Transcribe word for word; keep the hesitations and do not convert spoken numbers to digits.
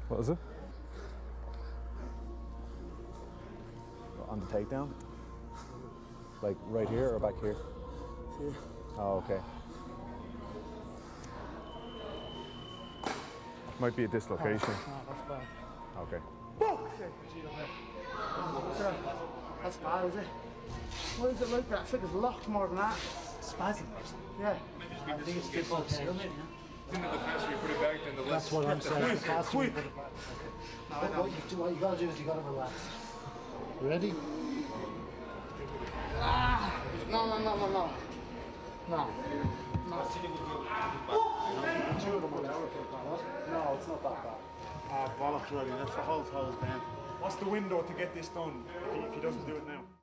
What was it? On the takedown? Like right here or back here? Here. Oh, okay. Might be a dislocation. Oh, that's bad. Okay. Fuck! That's bad, is it? Why is it like that? I think it's locked more than that. Spasm. Yeah. I think it's dislocation. I think that the faster you put it back, then the less. That's what I'm saying. Quick, The faster you quick. put it back. What, what, you, what you gotta do is you gotta relax. Ready? Ah! No, no, no, no, no. No. No. Two of them will never take that. No, it's not that bad. Ah, bollocks, really. That's the whole toes down. What's the window to get this done if he, if he doesn't do it now?